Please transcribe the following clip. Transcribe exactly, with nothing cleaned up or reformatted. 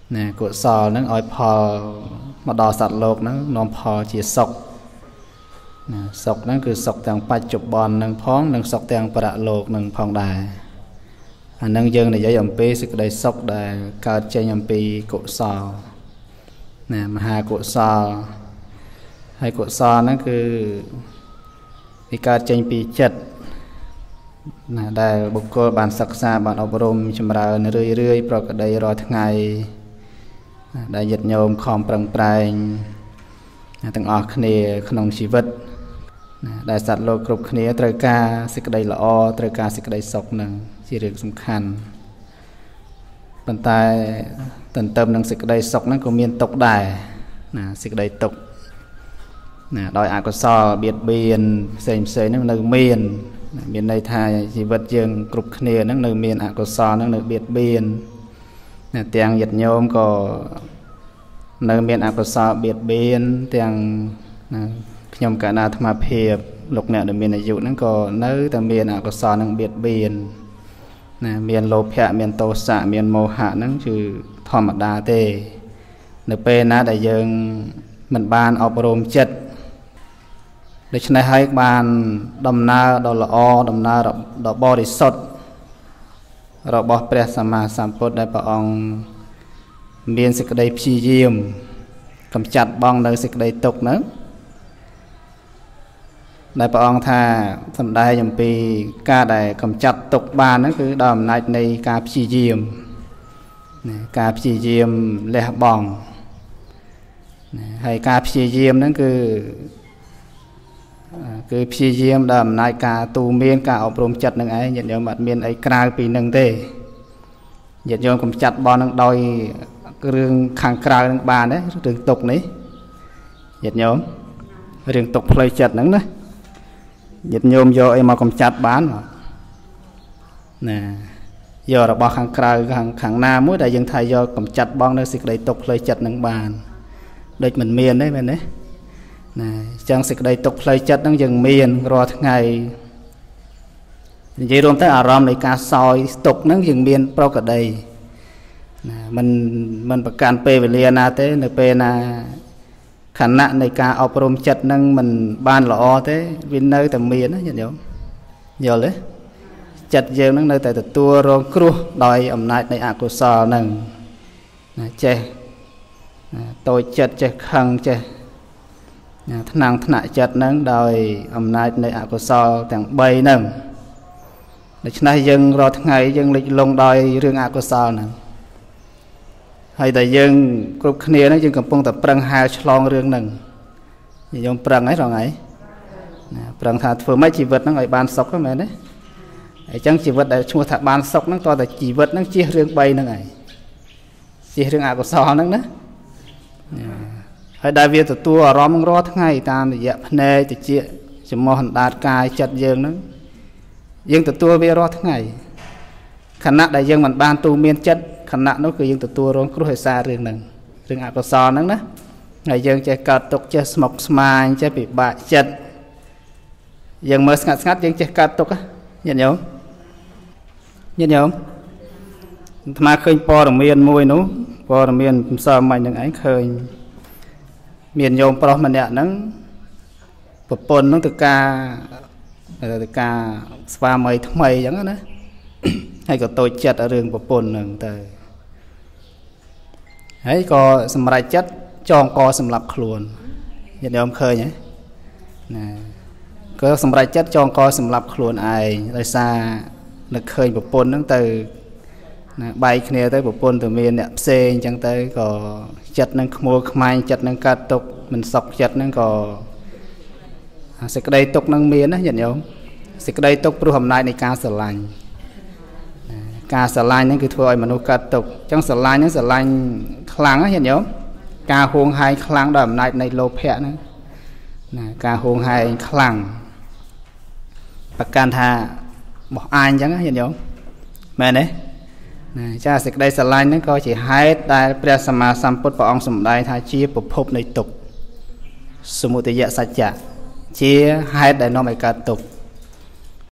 nè của sò nó oi phò mà đò sạt lột nó nôm phò chỉ sọc nè sọc nóคือsọcทางปัจจุบันនឹងផងនឹងសក់ទាំងបរៈលោកនឹងផងដែរអានឹងយើងនិយាយអំពីសេចក្តីសុខដែលកើតចេញអំពីកុសលណាមហាកុសលហើយកុសលហ្នឹងគឺវាកើតចេញពីចិត្តណាដែលបុគ្គលបានសិក្សាបានអប់រំចម្រើនរឿយរឿយប្រកដីរាល់ថ្ងៃដែលយត្តញោមខំប្រឹងប្រែងទាំងអស់គ្នាក្នុងជីវិតដែលសត្វលោកគ្រប់គ្នាត្រូវការសេចក្តីល្អត្រូវការសេចក្តីសុខនឹងជារឿងសំខាន់ប៉ុន្តែទន្ទឹមនឹងសេចក្តីសុខហ្នឹងក៏មានទុក្ខដែរណាសេចក្តីទុក្ខណាដោយអកុសលបៀតបៀនផ្សេងផ្សេងហ្នឹងនៅមានមានន័យថាជីវិតយើងគ្រប់គ្នាហ្នឹងនៅមានអកុសលហ្នឹងនៅបៀតបៀនណាទាំងយត្តញោមក៏នៅមានអកុសលបៀតបៀនទាំងណាខ្ញុំកណាអាត្មាភាពលោកអ្នកដែលមានអាយុហ្នឹងក៏នៅតែមានអកុសលហ្នឹងបៀតបៀនណាមានលោភៈមានទោសៈមានមោហៈហ្នឹងគឺធម្មតាទេនៅពេលណាដែលយើងមិនបានអប់រំចិត្តដូច្នេះហើយបានដំណើរដ៏ល្អដំណើរដ៏បរិសុទ្ធរបស់ព្រះសម្មាសម្ពុទ្ធដែលព្រះអង្គមានសេចក្តីព្យាយាមកម្ចាត់បងនៅសេចក្តីទុក្ខហ្នឹងដែលព្រះអង្គថាសម្ដែងអំពីការដែលកម្ចាត់ទុក្ខបានហ្នឹងគឺដោយអំណាចនៃការព្យាយាមការព្យាយាមលះបង់ហើយការព្យាយាមហ្នឹងគឺគឺព្យាយាមដោយអំណាចការទូមានការអប់រំចិត្តនឹងឯងញាតិញោមអត់មានអីក្រៅពីនឹងទេញាតិញោមកម្ចាត់បននឹងដោយរឿងខាងក្រៅនឹងបានទេរឿងទុកនេះញាតិញោមរឿងទុកផ្លូវចិត្តហ្នឹងណាញាតិញោមយកអីមកកម្ចាត់បានណាយករបស់ខាងក្រៅខាងខាងណាមួយដែលយើងថាយកកម្ចាត់បងនៅសេចក្តីទុកផ្លូវចិត្តនឹងបានដូចមិនមានទេមែនទេណាចឹងសេចក្តីទុកផ្លូវចិត្តហ្នឹងយើងមានរាល់ថ្ងៃនិយាយរួមទៅអារម្មណ៍នៃការសោយទុកហ្នឹងយើងមានប្រកដីណាมันมันប្រកាន់ពេលវេលាណាទេនៅពេលណាខណៈនៃការអប់រំចិត្តហ្នឹងมันបានល្អទេវានៅតែមានណាញាតិញោមយល់ទេចិត្តយើងហ្នឹងនៅតែទទួលរងគ្រោះដោយអំណាចនៃអកុសលហ្នឹងណាចេះតូចចិត្តចេះខឹងចេះថ្នាំងថ្នាក់ចិត្តហ្នឹងដោយអំណាចនៃអកុសលទាំងបីហ្នឹងដូច្នេះយើងរាល់ថ្ងៃយើងលិចលង់ដោយរឿងអកុសលហ្នឹងហើយតែយើងគ្រប់គ្នាហ្នឹងយើងកំពុងតែប្រឹងហែលឆ្លងរឿងហ្នឹងយើងប្រឹងហើយរងហើយណាប្រឹងថាធ្វើម៉េចជីវិតហ្នឹងឲ្យបានសុខហ្នឹងមែនទេអញ្ចឹងជីវិតដែលឈ្មោះថាបានសុខហ្នឹងតើតែជីវិតហ្នឹងជៀសរឿងបីហ្នឹងហើយជៀសរឿងអកុសលហ្នឹងណាហើយដែលវាទទួលអារម្មណ៍រាល់ថ្ងៃតាមរយៈភ្នែកតិចចំោះអណ្ដាតកាយចិត្តយើងហ្នឹងយើងទទួលវារាល់ថ្ងៃខណៈដែលយើងមិនបានទូមានចិត្តខណៈនោះគឺយើងទទួលរងគ្រោះដោយសាររឿងហ្នឹងរឿងអកុសលហ្នឹងណាហើយយើងចេះកើតទុកចេះស្មុគស្មាញចេះពិបាកចិត្តយើងមើលស្ងាត់ស្ងាត់យើងចេះកើតទុកញាតិញោមញាតិញោមអាត្មាឃើញព័ត៌មានមួយនោះព័ត៌មានផ្សាយមិញហ្នឹងឯងឃើញមានញោមប្រុសម្នាក់ហ្នឹងប្រពន្ធហ្នឹងទៅការទៅការស្វាមីថ្មីអញ្ចឹងណាហើយក៏តូចចិត្តរឿងប្រពន្ធហ្នឹងទៅហើយក៏សម្រេចចិត្តចងកសម្លាប់ខ្លួនញាតិញោមឃើញហ៎ណាក៏សម្រេចចិត្តចងកសម្លាប់ខ្លួនឯងដោយសារនឹកឃើញប្រពន្ធហ្នឹងទៅណាបែកគ្នាទៅប្រពន្ធទៅមានអ្នកផ្សេងអញ្ចឹងទៅក៏ចិត្តនឹងខ្មួលខ្មាញ់ចិត្តនឹងកើតទុកមិនសុខចិត្តនឹងក៏សេចក្តីទុកនឹងមានណាញាតិញោមសេចក្តីទុកព្រោះអំណាចនៃការស្រឡាញ់ការស្រឡាញ់ហ្នឹងគឺធ្វើឲ្យមនុស្សកើតទុកអញ្ចឹងស្រឡាញ់ហ្នឹងស្រឡាញ់ខ្លាំងណាញាតិញោមការហួងហែងខ្លាំងដោយអំណាចនៃលោភៈហ្នឹងណាការហួងហែងខ្លាំងប្រកាន់ថាបោះអាញអញ្ចឹងញាតិញោមមែនទេណាចាសេចក្តីស្រឡាញ់ហ្នឹងក៏ជាហេតុដែលព្រះសម្មាសម្ពុទ្ធព្រះអង្គសម្ដែងថាជាប្រភពនៃទុក្ខសមុទយសច្ចៈជាហេតុដែលនាំឲ្យកើតទុក្ខ